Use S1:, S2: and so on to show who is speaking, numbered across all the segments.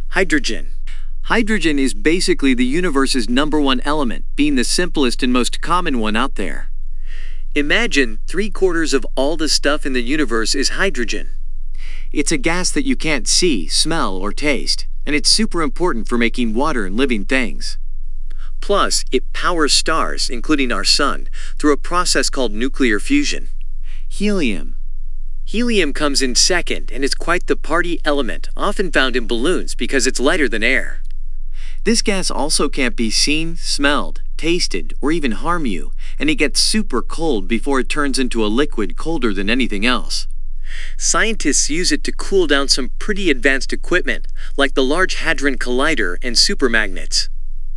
S1: Hydrogen. Hydrogen is basically the universe's #1 element, being the simplest and most common one out there. Imagine 3/4 of all the stuff in the universe is hydrogen. It's a gas that you can't see, smell, or taste, and it's super important for making water and living things. Plus, it powers stars, including our sun, through a process called nuclear fusion. Helium. Helium comes in second and is quite the party element, often found in balloons because it's lighter than air. This gas also can't be seen, smelled, tasted, or even harm you, and it gets super cold before it turns into a liquid colder than anything else. Scientists use it to cool down some pretty advanced equipment, like the Large Hadron Collider and supermagnets.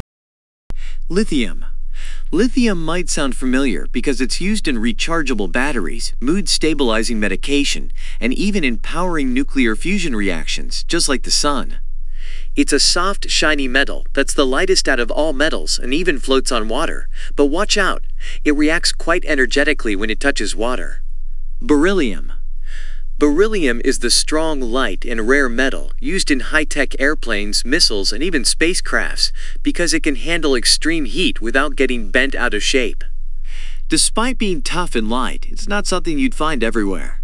S1: Lithium. Lithium might sound familiar because it's used in rechargeable batteries, mood-stabilizing medication, and even in powering nuclear fusion reactions, just like the sun. It's a soft, shiny metal that's the lightest out of all metals and even floats on water. But watch out, it reacts quite energetically when it touches water. Beryllium. Beryllium is the strong, light, and rare metal used in high-tech airplanes, missiles, and even spacecrafts because it can handle extreme heat without getting bent out of shape. Despite being tough and light, it's not something you'd find everywhere.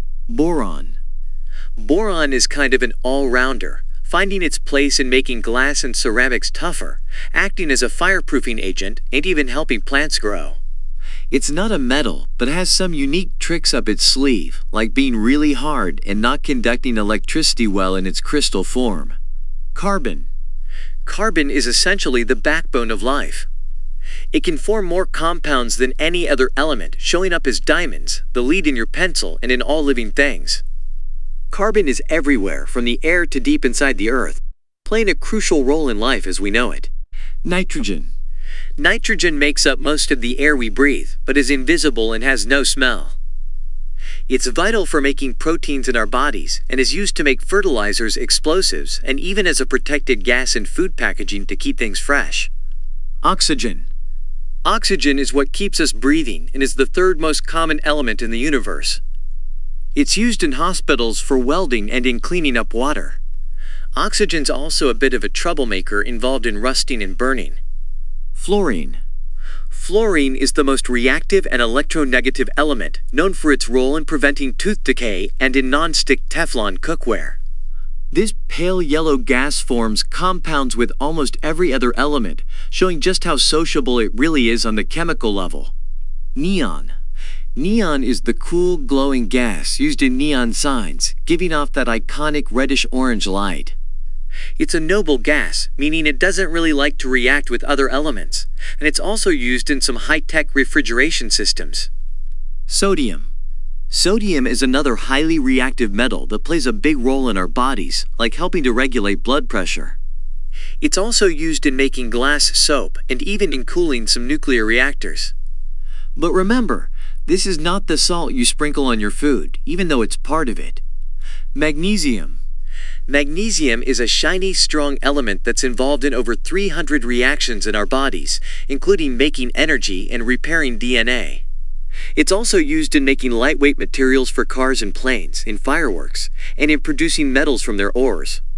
S1: Boron. Boron is kind of an all-rounder, finding its place in making glass and ceramics tougher, acting as a fireproofing agent, and even helping plants grow. It's not a metal, but has some unique tricks up its sleeve, like being really hard and not conducting electricity well in its crystal form. Carbon. Carbon is essentially the backbone of life. It can form more compounds than any other element, showing up as diamonds, the lead in your pencil, and in all living things. Carbon is everywhere, from the air to deep inside the earth, playing a crucial role in life as we know it. Nitrogen. Nitrogen makes up most of the air we breathe, but is invisible and has no smell. It's vital for making proteins in our bodies and is used to make fertilizers, explosives, and even as a protected gas in food packaging to keep things fresh. Oxygen. Oxygen is what keeps us breathing and is the third most common element in the universe. It's used in hospitals for welding and in cleaning up water. Oxygen's also a bit of a troublemaker involved in rusting and burning. Fluorine. Fluorine is the most reactive and electronegative element, known for its role in preventing tooth decay and in non-stick Teflon cookware. This pale yellow gas forms compounds with almost every other element, showing just how sociable it really is on the chemical level. Neon. Neon is the cool, glowing gas used in neon signs, giving off that iconic reddish-orange light. It's a noble gas, meaning it doesn't really like to react with other elements, and it's also used in some high-tech refrigeration systems. Sodium. Sodium is another highly reactive metal that plays a big role in our bodies, like helping to regulate blood pressure. It's also used in making glass soap and even in cooling some nuclear reactors. But remember, this is not the salt you sprinkle on your food, even though it's part of it. Magnesium. Magnesium is a shiny, strong element that's involved in over 300 reactions in our bodies, including making energy and repairing DNA. It's also used in making lightweight materials for cars and planes, in fireworks, and in producing metals from their ores.